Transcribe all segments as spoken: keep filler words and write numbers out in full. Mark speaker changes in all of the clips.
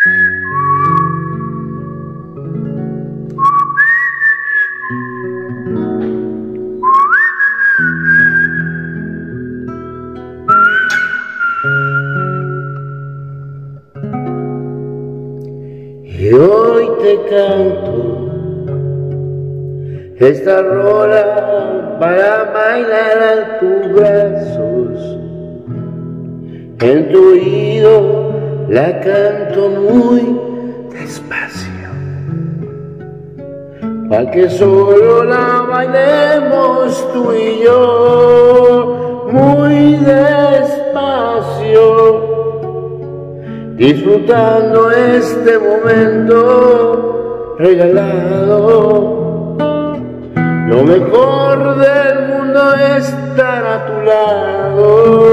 Speaker 1: Y hoy te canto esta rola para bailar a tus brazos. En tu oído la canto muy despacio, pa' que solo la bailemos tú y yo, muy despacio, disfrutando este momento regalado. Lo mejor del mundo es estar a tu lado.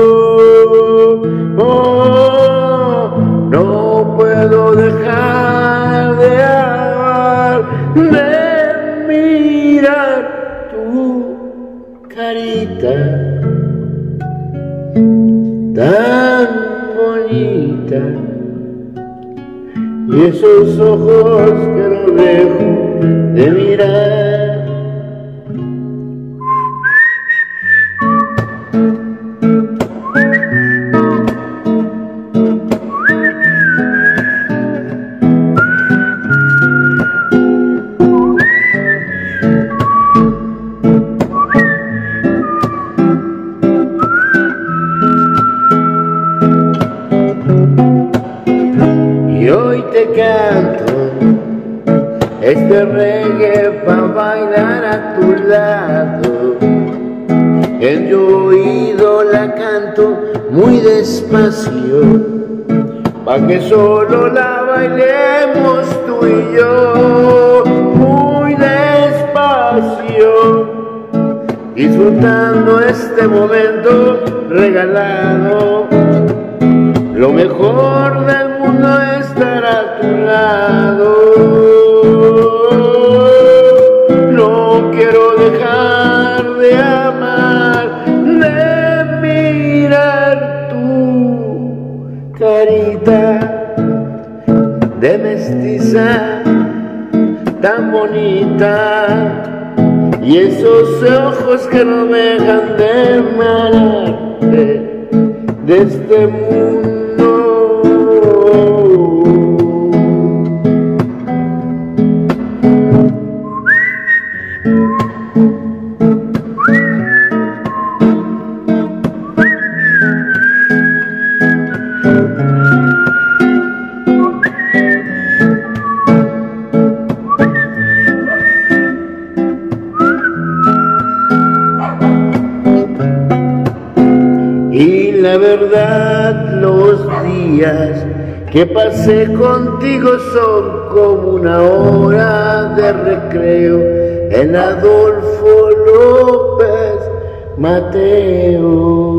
Speaker 1: Oh, no puedo dejar de amar, de mirar tu carita tan bonita y esos ojos que no dejo de mirar. Y hoy te canto este reggae pa' bailar a tu lado. En tu oído la canto muy despacio, pa' que solo la bailemos tú y yo, muy despacio, disfrutando este momento regalado. Lo mejor del mundo es estar a tu lado. No quiero dejar de amar, de mirar tu carita de mestiza tan bonita y esos ojos que no me dejan de emanarte de este mundo. Y la verdad, los días que pasé contigo son como una hora de recreo en Adolfo López Mateo.